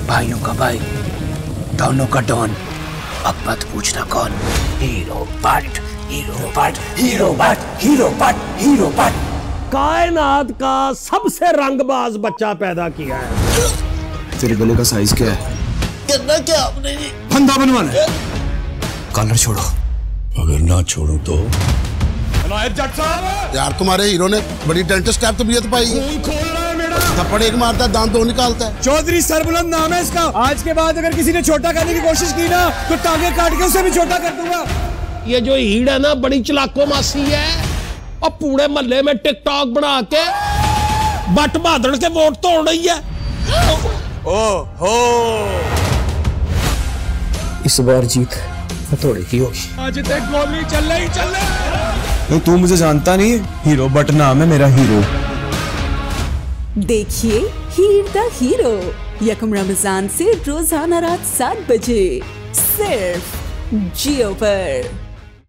भाइयों का भाई, दोनों का डॉन। अब मत पूछना कौन। हीरो बट, हीरो बट, हीरो बट, हीरो बट, हीरो बट। कायनात का सबसे रंगबाज बच्चा पैदा किया है। तेरे गले का साइज क्या है? करना क्या आपने? फंदा बनवाना है। कॉलर छोड़ो। अगर ना छोड़ू तो यार तुम्हारे हीरो ने बड़ी डेंटिस्ट टाइप तबीयत पाई है। थप्पड़ एक मारता है, दांत दो निकालता है। चौधरी सरबुलंद नाम है इसका। आज के बाद अगर किसी ने छोटा करने की कोशिश की ना तो टांगे काट के उसे भी छोटा कर दूंगा। ये जो हीड़ है ना, बड़ी चलाको मासी है और पूरे मोहल्ले में टिकटॉक बना के बट बहादुर के वोट तोड़ रही है। ओहो, इस बार जीत हथौड़े की होगी। आज तक गोली चल रही तो तू मुझे जानता नहीं है? हीरो बट नाम है मेरा हीरो। देखिए हीर द हीरो यकम रमजान से रोजाना रात 7 बजे सिर्फ जियो पर।